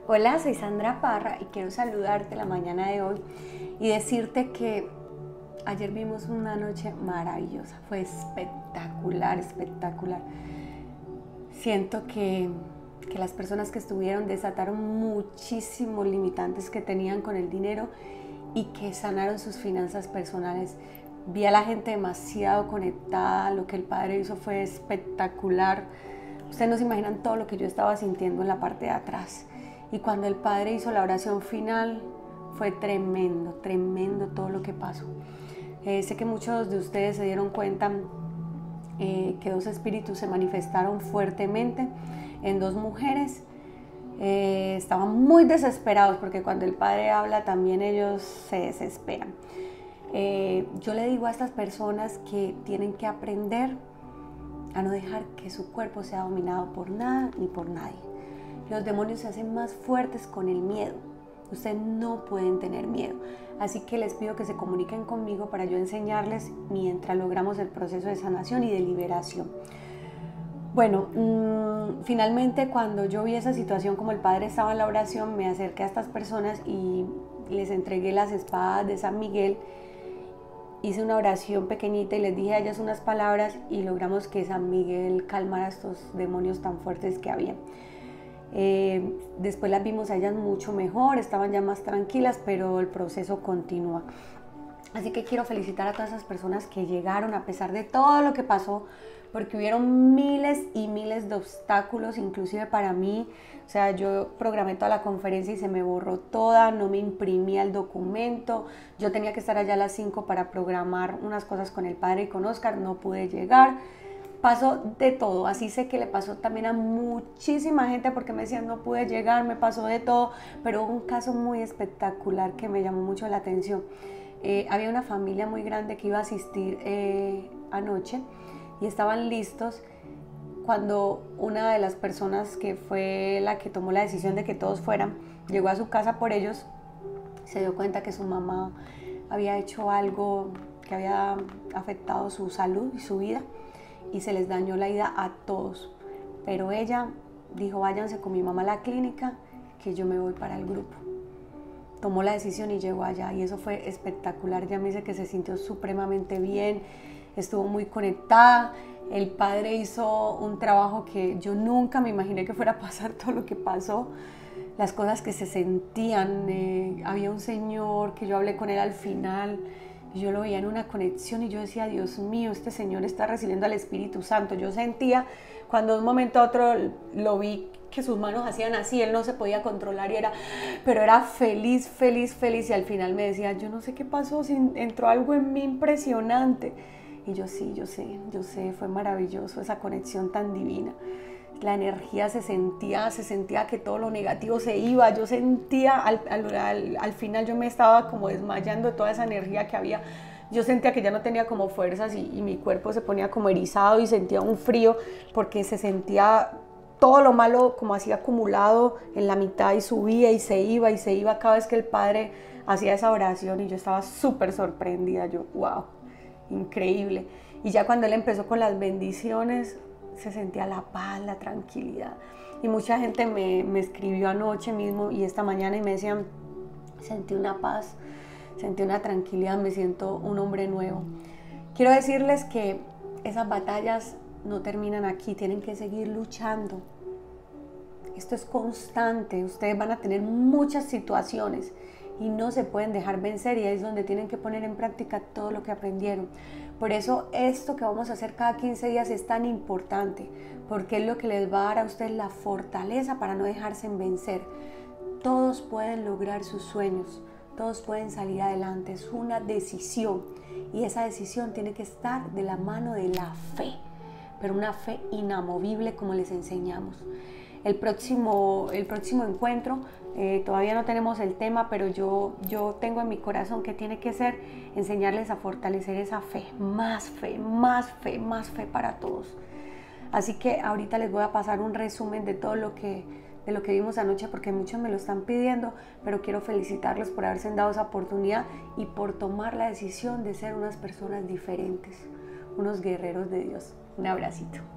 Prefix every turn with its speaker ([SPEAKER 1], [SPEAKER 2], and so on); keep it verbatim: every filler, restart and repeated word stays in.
[SPEAKER 1] Hola, soy Sandra Parra y quiero saludarte la mañana de hoy y decirte que ayer vimos una noche maravillosa, fue espectacular, espectacular. Siento que, que las personas que estuvieron desataron muchísimos limitantes que tenían con el dinero y que sanaron sus finanzas personales. Vi a la gente demasiado conectada, lo que el Padre hizo fue espectacular. Ustedes no se imaginan todo lo que yo estaba sintiendo en la parte de atrás. Y cuando el Padre hizo la oración final, fue tremendo, tremendo todo lo que pasó. Eh, sé que muchos de ustedes se dieron cuenta eh, que dos espíritus se manifestaron fuertemente en dos mujeres. Eh, estaban muy desesperados porque cuando el Padre habla también ellos se desesperan. Eh, yo le digo a estas personas que tienen que aprender a no dejar que su cuerpo sea dominado por nada ni por nadie. Los demonios se hacen más fuertes con el miedo. Ustedes no pueden tener miedo. Así que les pido que se comuniquen conmigo para yo enseñarles mientras logramos el proceso de sanación y de liberación. Bueno, mmm, finalmente cuando yo vi esa situación, como el Padre estaba en la oración, me acerqué a estas personas y les entregué las espadas de San Miguel. Hice una oración pequeñita y les dije a ellas unas palabras y logramos que San Miguel calmara estos demonios tan fuertes que había. Eh, después las vimos a ellas mucho mejor, estaban ya más tranquilas, pero el proceso continúa. Así que quiero felicitar a todas esas personas que llegaron a pesar de todo lo que pasó, porque hubieron miles y miles de obstáculos, inclusive para mí. O sea, yo programé toda la conferencia y se me borró toda, no me imprimía el documento. Yo tenía que estar allá a las cinco para programar unas cosas con el Padre y con Oscar, no pude llegar. Pasó de todo, así sé que le pasó también a muchísima gente porque me decían no pude llegar, me pasó de todo, pero hubo un caso muy espectacular que me llamó mucho la atención. Eh, había una familia muy grande que iba a asistir eh, anoche y estaban listos cuando una de las personas que fue la que tomó la decisión de que todos fueran, llegó a su casa por ellos, se dio cuenta que su mamá había hecho algo que había afectado su salud y su vida, y se les dañó la ida a todos, pero ella dijo váyanse con mi mamá a la clínica que yo me voy para el grupo. Tomó la decisión y llegó allá y eso fue espectacular. Ella me dice que se sintió supremamente bien, estuvo muy conectada. El Padre hizo un trabajo que yo nunca me imaginé que fuera a pasar todo lo que pasó, las cosas que se sentían. Eh, había un señor que yo hablé con él al final, yo lo veía en una conexión y yo decía, Dios mío, este señor está recibiendo al Espíritu Santo. Yo sentía, cuando de un momento a otro lo vi que sus manos hacían así, él no se podía controlar y era, pero era feliz, feliz, feliz, y al final me decía, yo no sé qué pasó, entró algo en mí impresionante. Y yo sí, yo sé, yo sé, fue maravilloso esa conexión tan divina. La energía se sentía, se sentía que todo lo negativo se iba. Yo sentía, al, al, al, al final yo me estaba como desmayando de toda esa energía que había. Yo sentía que ya no tenía como fuerzas y, y mi cuerpo se ponía como erizado y sentía un frío porque se sentía todo lo malo como así acumulado en la mitad y subía y se iba y se iba cada vez que el Padre hacía esa oración y yo estaba súper sorprendida. Yo, wow, increíble. Y ya cuando él empezó con las bendiciones, se sentía la paz, la tranquilidad. Y mucha gente me, me escribió anoche mismo y esta mañana y me decían, sentí una paz, sentí una tranquilidad, me siento un hombre nuevo. Quiero decirles que esas batallas no terminan aquí, tienen que seguir luchando. Esto es constante, ustedes van a tener muchas situaciones y no se pueden dejar vencer, y ahí es donde tienen que poner en práctica todo lo que aprendieron. Por eso esto que vamos a hacer cada quince días es tan importante, porque es lo que les va a dar a ustedes la fortaleza para no dejarse vencer. Todos pueden lograr sus sueños, todos pueden salir adelante, es una decisión y esa decisión tiene que estar de la mano de la fe, pero una fe inamovible como les enseñamos. El próximo, el próximo encuentro, eh, todavía no tenemos el tema, pero yo, yo tengo en mi corazón que tiene que ser enseñarles a fortalecer esa fe, más fe, más fe, más fe para todos. Así que ahorita les voy a pasar un resumen de todo lo que, de lo que vimos anoche, porque muchos me lo están pidiendo, pero quiero felicitarlos por haberse dado esa oportunidad y por tomar la decisión de ser unas personas diferentes, unos guerreros de Dios. Un abracito.